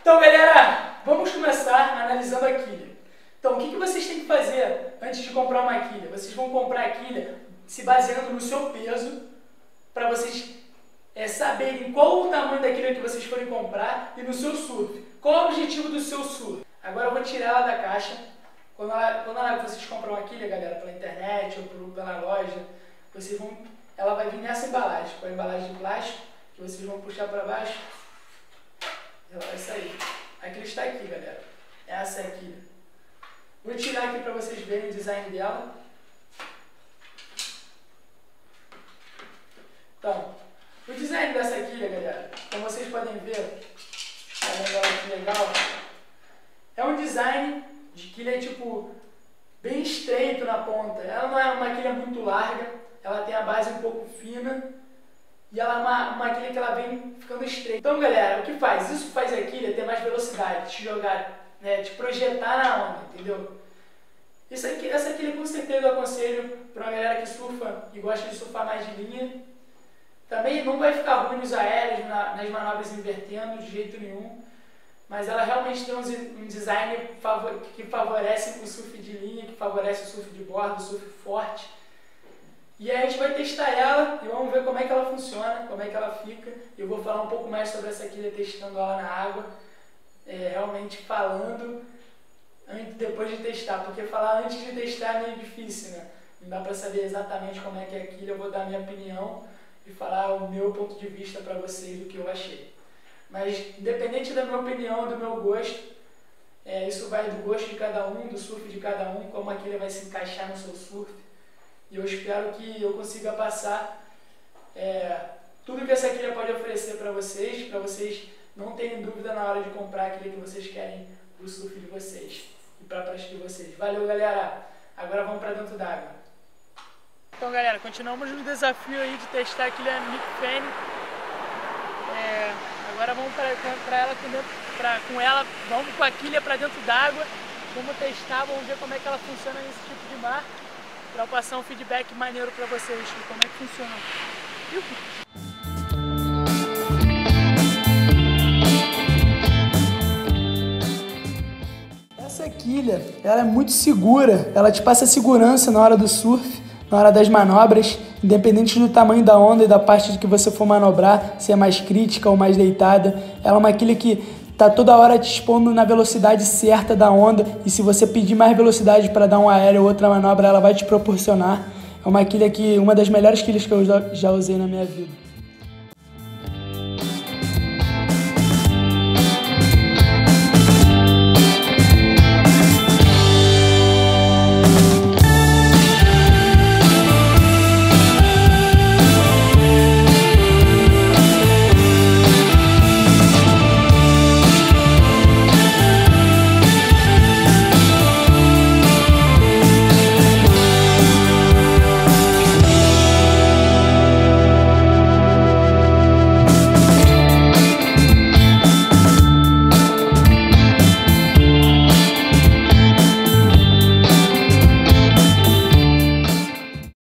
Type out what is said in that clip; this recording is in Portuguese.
Então, galera, vamos começar analisando a quilha. Então, o que vocês têm que fazer antes de comprar uma quilha? Vocês vão comprar a quilha se baseando no seu peso, para vocês saberem qual o tamanho da quilha que vocês forem comprar e no seu surf. Qual é o objetivo do seu surf? Agora eu vou tirar ela da caixa. Quando vocês compram uma quilha, galera, pela internet ou pela loja, ela vai vir nessa embalagem, com a embalagem de plástico, que vocês vão puxar para baixo. Ela vai sair. A quilha está aqui, galera. Essa é a quilha. Vou tirar aqui para vocês verem o design dela. Então, o design dessa quilha, galera, como vocês podem ver, tá vendo ela que legal? É um design de quilha tipo bem estreito na ponta. Ela não é uma quilha muito larga, ela tem a base um pouco fina e ela é uma quilha que ela vem ficando estreita. Então, galera, o que faz? Isso faz a quilha ter mais velocidade, te jogar, te projetar na onda, entendeu? Essa quilha com certeza eu aconselho para uma galera que surfa e gosta de surfar mais de linha. Também não vai ficar ruim nos aéreos, nas manobras invertendo de jeito nenhum, mas ela realmente tem um design que favorece o surf de linha, que favorece o surf de bordo, o surf forte. E aí a gente vai testar ela e vamos ver como é que ela funciona, como é que ela fica. Eu vou falar um pouco mais sobre essa quilha testando ela na água, realmente falando depois de testar, porque falar antes de testar é meio difícil, né? Não dá pra saber exatamente como é que é a quilha, eu vou dar a minha opinião e falar o meu ponto de vista para vocês do que eu achei. Mas independente da minha opinião, do meu gosto, isso vai do gosto de cada um, do surf de cada um, como a quilha vai se encaixar no seu surf. E eu espero que eu consiga passar tudo que essa quilha pode oferecer para vocês não terem dúvida na hora de comprar aquilo que vocês querem para o surf de vocês e para a prática de vocês. Valeu, galera! Agora vamos para dentro d'água. Então, galera, continuamos no desafio aí de testar a quilha Mick Fanning. Agora vamos vamos com a quilha para dentro d'água, vamos testar, vamos ver como é que ela funciona nesse tipo de mar, para eu passar um feedback maneiro para vocês de como é que funciona. Essa quilha, ela é muito segura, ela te passa segurança na hora do surf, na hora das manobras, independente do tamanho da onda e da parte de que você for manobrar, se é mais crítica ou mais deitada. Ela é uma quilha que está toda hora te expondo na velocidade certa da onda, e se você pedir mais velocidade para dar um aéreo ou outra manobra, ela vai te proporcionar. É uma quilha uma das melhores quilhas que eu já usei na minha vida.